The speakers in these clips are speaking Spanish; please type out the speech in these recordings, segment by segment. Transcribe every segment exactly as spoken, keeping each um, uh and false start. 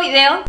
video.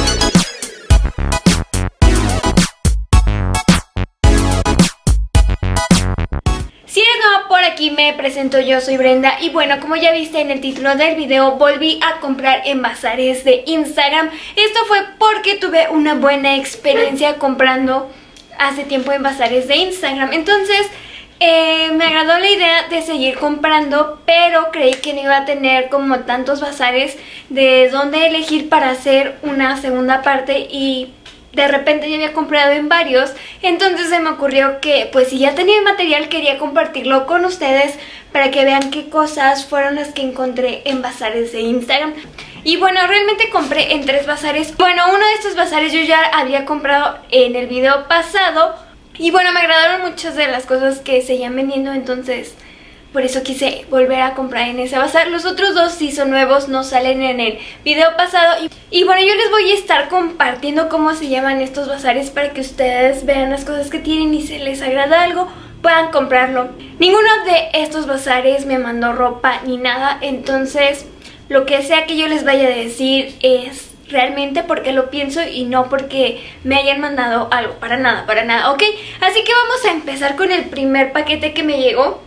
Si eres nueva por aquí, me presento, yo soy Brenda. Y bueno, como ya viste en el título del video, volví a comprar en bazares de Instagram. Esto fue porque tuve una buena experiencia comprando hace tiempo en bazares de Instagram. Entonces eh, me agradó la idea de seguir comprando, pero creí que no iba a tener como tantos bazares de dónde elegir para hacer una segunda parte. Y de repente ya había comprado en varios, entonces se me ocurrió que pues si ya tenía el material quería compartirlo con ustedes para que vean qué cosas fueron las que encontré en bazares de Instagram. Y bueno, realmente compré en tres bazares. Bueno, uno de estos bazares yo ya había comprado en el video pasado y bueno, me agradaron muchas de las cosas que seguían vendiendo, entonces por eso quise volver a comprar en ese bazar. Los otros dos sí son nuevos, no salen en el video pasado. Y, y bueno, yo les voy a estar compartiendo cómo se llaman estos bazares para que ustedes vean las cosas que tienen y si les agrada algo, puedan comprarlo. Ninguno de estos bazares me mandó ropa ni nada, entonces lo que sea que yo les vaya a decir es realmente porque lo pienso y no porque me hayan mandado algo. Para nada, para nada, ¿ok? Así que vamos a empezar con el primer paquete que me llegó,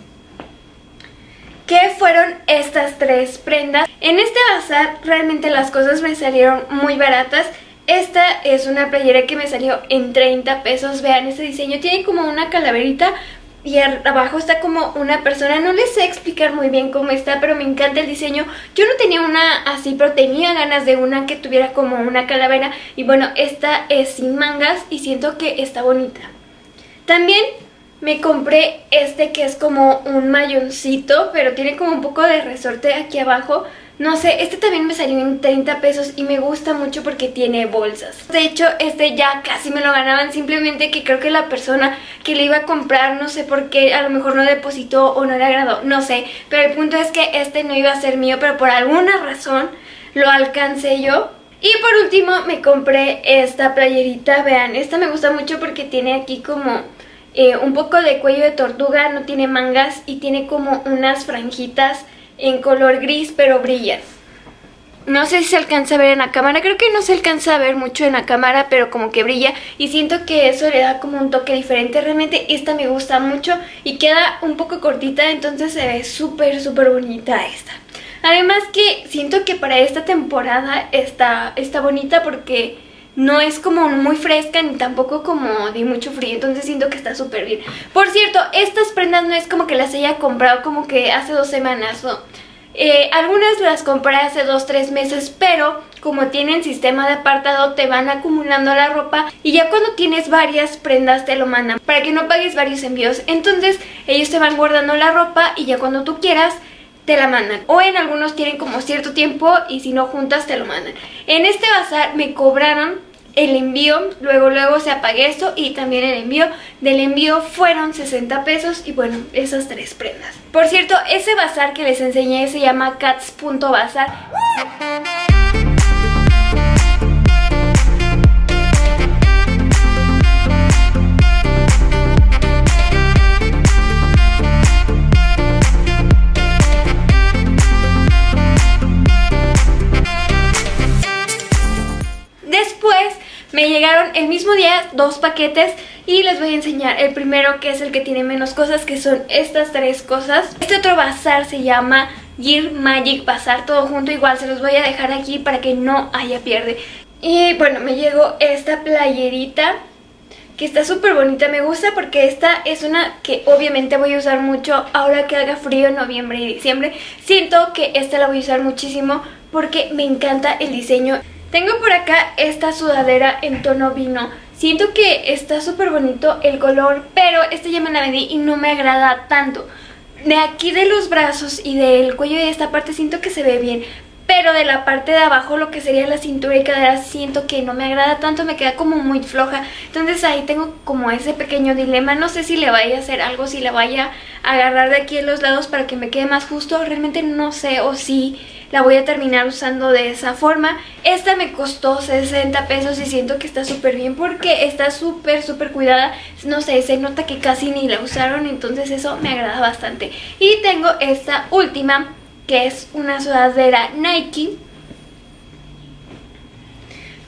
que fueron estas tres prendas. En este bazar realmente las cosas me salieron muy baratas. Esta es una playera que me salió en treinta pesos. Vean este diseño, tiene como una calaverita y abajo está como una persona. No les sé explicar muy bien cómo está, pero me encanta el diseño. Yo no tenía una así, pero tenía ganas de una que tuviera como una calavera. Y bueno, esta es sin mangas y siento que está bonita. También me compré este que es como un mayoncito, pero tiene como un poco de resorte aquí abajo. No sé, este también me salió en treinta pesos y me gusta mucho porque tiene bolsas. De hecho, este ya casi me lo ganaban, simplemente que creo que la persona que le iba a comprar, no sé por qué, a lo mejor no depositó o no le agradó, no sé. Pero el punto es que este no iba a ser mío, pero por alguna razón lo alcancé yo. Y por último me compré esta playerita, vean, esta me gusta mucho porque tiene aquí como Eh, un poco de cuello de tortuga, no tiene mangas y tiene como unas franjitas en color gris, pero brillan. No sé si se alcanza a ver en la cámara, creo que no se alcanza a ver mucho en la cámara, pero como que brilla y siento que eso le da como un toque diferente. Realmente esta me gusta mucho y queda un poco cortita, entonces se ve súper súper bonita esta. Además que siento que para esta temporada está, está bonita porque no es como muy fresca ni tampoco como de mucho frío, entonces siento que está súper bien. Por cierto, estas prendas no es como que las haya comprado como que hace dos semanas, ¿no? Eh, algunas las compré hace dos, tres meses, pero como tienen sistema de apartado te van acumulando la ropa y ya cuando tienes varias prendas te lo mandan para que no pagues varios envíos. Entonces ellos te van guardando la ropa y ya cuando tú quieras te la mandan, o en algunos tienen como cierto tiempo y si no juntas te lo mandan. En este bazar me cobraron el envío, luego luego se apague esto y también el envío. Del envío fueron sesenta pesos y bueno, esas tres prendas. Por cierto, ese bazar que les enseñé se llama cats punto bazar. Después me llegaron el mismo día dos paquetes y les voy a enseñar el primero, que es el que tiene menos cosas, que son estas tres cosas. Este otro bazar se llama Gear Magic Bazar, todo junto, igual se los voy a dejar aquí para que no haya pierde. Y bueno, me llegó esta playerita que está súper bonita, me gusta porque esta es una que obviamente voy a usar mucho ahora que haga frío en noviembre y diciembre. Siento que esta la voy a usar muchísimo porque me encanta el diseño. Tengo por acá esta sudadera en tono vino. Siento que está súper bonito el color, pero esta ya me la vendí y no me agrada tanto. De aquí de los brazos y del cuello y de esta parte siento que se ve bien, pero de la parte de abajo, lo que sería la cintura y cadera, siento que no me agrada tanto, me queda como muy floja. Entonces ahí tengo como ese pequeño dilema. No sé si le vaya a hacer algo, si la vaya a agarrar de aquí en los lados para que me quede más justo. Realmente no sé, o si la voy a terminar usando de esa forma. Esta me costó sesenta pesos y siento que está súper bien porque está súper súper cuidada. No sé, se nota que casi ni la usaron, entonces eso me agrada bastante. Y tengo esta última, que es una sudadera Nike.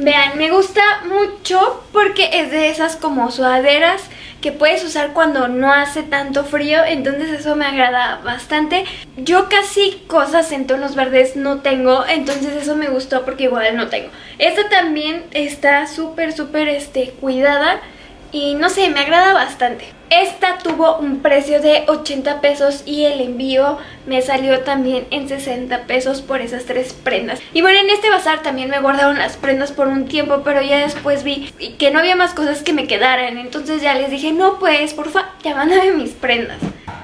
Vean, me gusta mucho porque es de esas como sudaderas que puedes usar cuando no hace tanto frío, entonces eso me agrada bastante. Yo casi cosas en tonos verdes no tengo, entonces eso me gustó porque igual no tengo. Esta también está súper súper este, cuidada y no sé, me agrada bastante. Esta tuvo un precio de ochenta pesos y el envío me salió también en sesenta pesos por esas tres prendas. Y bueno, en este bazar también me guardaron las prendas por un tiempo, pero ya después vi que no había más cosas que me quedaran. Entonces ya les dije, no pues, porfa, ya mándame mis prendas.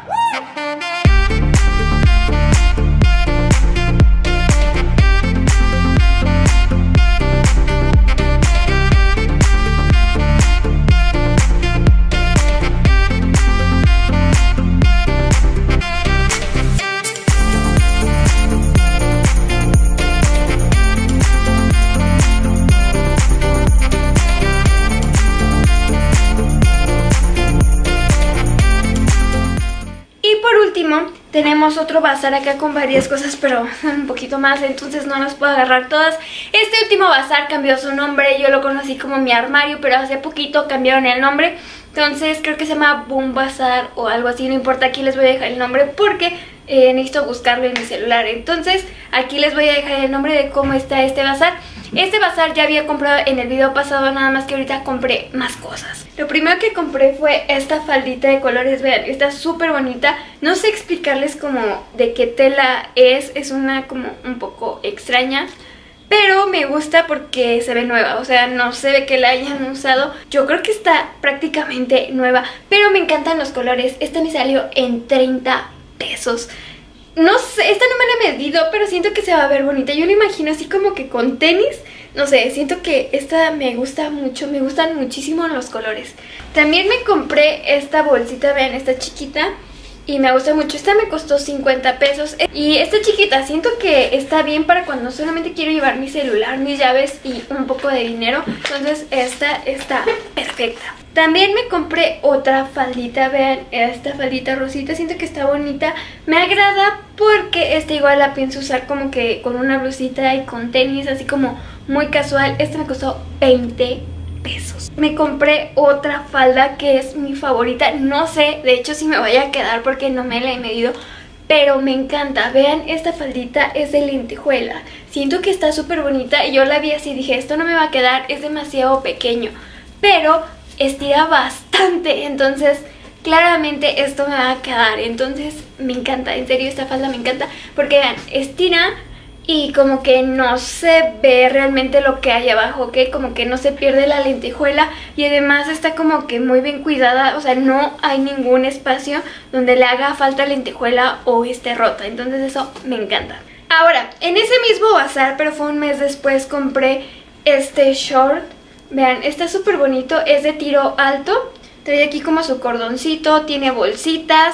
Tenemos otro bazar acá con varias cosas, pero un poquito más, entonces no las puedo agarrar todas. Este último bazar cambió su nombre, yo lo conocí como Mi Armario, pero hace poquito cambiaron el nombre. Entonces creo que se llama Boom Bazar o algo así, no importa, aquí les voy a dejar el nombre porque eh, necesito buscarlo en mi celular. Entonces aquí les voy a dejar el nombre de cómo está este bazar. Este bazar ya había comprado en el video pasado, nada más que ahorita compré más cosas. Lo primero que compré fue esta faldita de colores, vean, está súper bonita. No sé explicarles como de qué tela es, es una como un poco extraña, pero me gusta porque se ve nueva, o sea, no se ve que la hayan usado. Yo creo que está prácticamente nueva, pero me encantan los colores. Esta me salió en treinta pesos. No sé, esta no me la he medido, pero siento que se va a ver bonita. Yo la imagino así como que con tenis. No sé, siento que esta me gusta mucho, me gustan muchísimo los colores. También me compré esta bolsita, vean, esta chiquita, y me gusta mucho. Esta me costó cincuenta pesos. Y esta chiquita siento que está bien para cuando solamente quiero llevar mi celular, mis llaves y un poco de dinero. Entonces esta está perfecta. También me compré otra faldita, vean, esta faldita rosita, siento que está bonita. Me agrada porque esta igual la pienso usar como que con una blusita y con tenis, así como muy casual. Esta me costó veinte pesos. Me compré otra falda que es mi favorita, no sé, de hecho si me voy a quedar porque no me la he medido, pero me encanta. Vean, esta faldita es de lentejuela, siento que está súper bonita y yo la vi así y dije, esto no me va a quedar, es demasiado pequeño, pero estira bastante, entonces claramente esto me va a quedar. Entonces me encanta, en serio esta falda me encanta porque vean, estira y como que no se ve realmente lo que hay abajo, ¿ok? Como que no se pierde la lentejuela y además está como que muy bien cuidada, o sea, no hay ningún espacio donde le haga falta lentejuela o esté rota, entonces eso me encanta. Ahora, en ese mismo bazar, pero fue un mes después, compré este short. Vean, está súper bonito, es de tiro alto, trae aquí como su cordoncito, tiene bolsitas,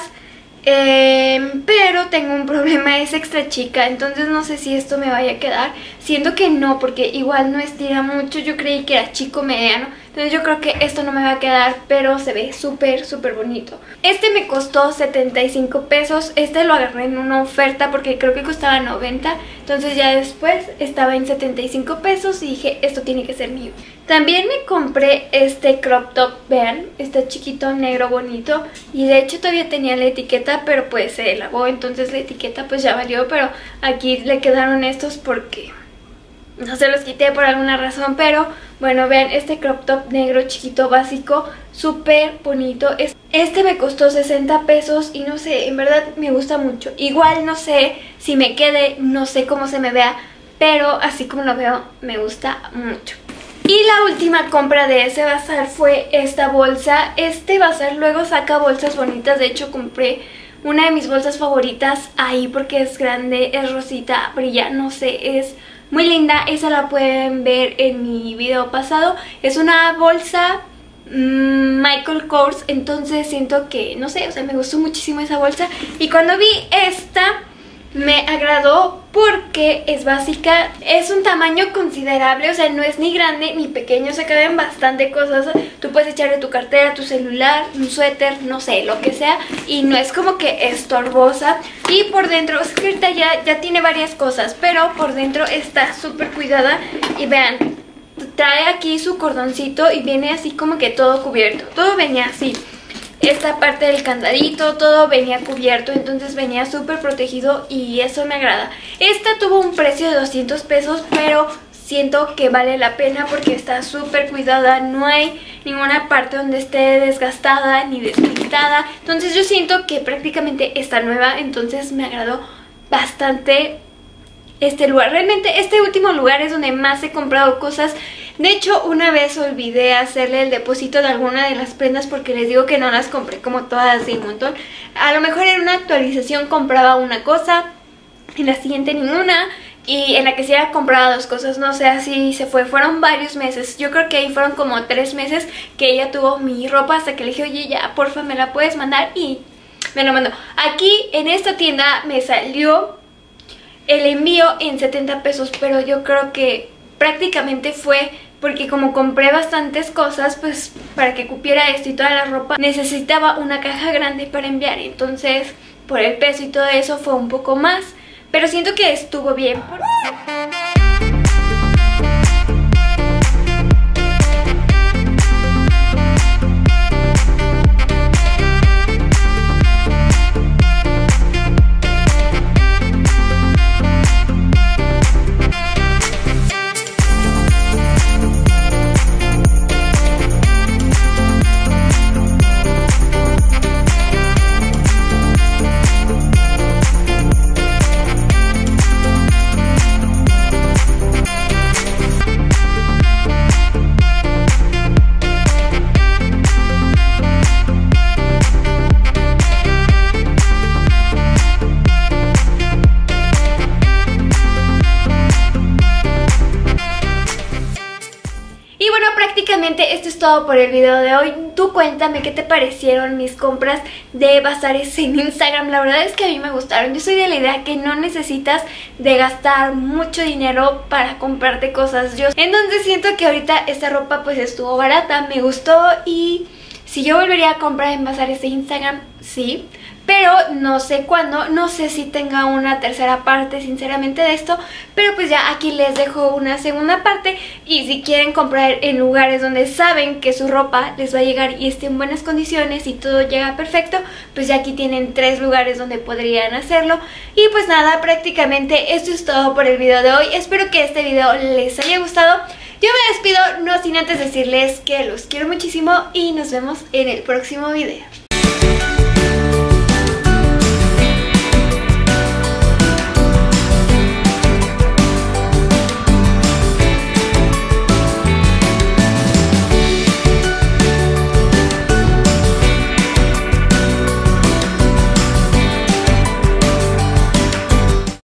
eh, pero tengo un problema, es extra chica, entonces no sé si esto me vaya a quedar. Siento que no, porque igual no estira mucho, yo creí que era chico mediano, entonces yo creo que esto no me va a quedar, pero se ve súper súper bonito. Este me costó setenta y cinco pesos, este lo agarré en una oferta porque creo que costaba noventa, entonces ya después estaba en setenta y cinco pesos y dije, esto tiene que ser mío. También me compré este crop top, vean, está chiquito, negro, bonito, y de hecho todavía tenía la etiqueta, pero pues se lavó, entonces la etiqueta pues ya valió, pero aquí le quedaron estos porque no se los quité por alguna razón, pero bueno, vean, este crop top negro chiquito básico, súper bonito. Este me costó sesenta pesos y no sé, en verdad me gusta mucho. Igual no sé si me quede, no sé cómo se me vea, pero así como lo veo, me gusta mucho. Y la última compra de ese bazar fue esta bolsa. Este bazar luego saca bolsas bonitas, de hecho compré una de mis bolsas favoritas ahí porque es grande, es rosita, brilla, no sé, es muy linda. Esa la pueden ver en mi video pasado. Es una bolsa mmm, Michael Kors, entonces siento que, no sé, o sea, me gustó muchísimo esa bolsa. Y cuando vi esta me agradó porque es básica, es un tamaño considerable, o sea, no es ni grande ni pequeño, se caben bastante cosas. Tú puedes echarle tu cartera, tu celular, un suéter, no sé, lo que sea, y no es como que estorbosa. Y por dentro, es que ahorita ya, ya tiene varias cosas, pero por dentro está súper cuidada. Y vean, trae aquí su cordoncito y viene así como que todo cubierto. Todo venía así. Esta parte del candadito, todo venía cubierto, entonces venía súper protegido y eso me agrada. Esta tuvo un precio de doscientos pesos, pero siento que vale la pena porque está súper cuidada. No hay ninguna parte donde esté desgastada ni despintada. Entonces yo siento que prácticamente está nueva, entonces me agradó bastante este lugar. Realmente este último lugar es donde más he comprado cosas. De hecho, una vez olvidé hacerle el depósito de alguna de las prendas porque les digo que no las compré como todas de un montón. A lo mejor en una actualización compraba una cosa, en la siguiente ninguna, y en la que sí había comprado dos cosas, no sé, así se fue. Fueron varios meses, yo creo que ahí fueron como tres meses que ella tuvo mi ropa hasta que le dije, oye, ya, porfa, me la puedes mandar, y me lo mandó. Aquí en esta tienda me salió el envío en setenta pesos, pero yo creo que prácticamente fue porque como compré bastantes cosas, pues para que cupiera esto y toda la ropa necesitaba una caja grande para enviar. Entonces por el peso y todo eso fue un poco más, pero siento que estuvo bien. Prácticamente esto es todo por el video de hoy. Tú cuéntame qué te parecieron mis compras de bazares en Instagram. La verdad es que a mí me gustaron. Yo soy de la idea que no necesitas de gastar mucho dinero para comprarte cosas. Yo entonces siento que ahorita esta ropa pues estuvo barata, me gustó, y si yo volvería a comprar en bazares de Instagram, sí. Pero no sé cuándo, no sé si tenga una tercera parte sinceramente de esto. Pero pues ya aquí les dejo una segunda parte. Y si quieren comprar en lugares donde saben que su ropa les va a llegar y esté en buenas condiciones y todo llega perfecto, pues ya aquí tienen tres lugares donde podrían hacerlo. Y pues nada, prácticamente esto es todo por el video de hoy. Espero que este video les haya gustado. Yo me despido, no sin antes decirles que los quiero muchísimo y nos vemos en el próximo video.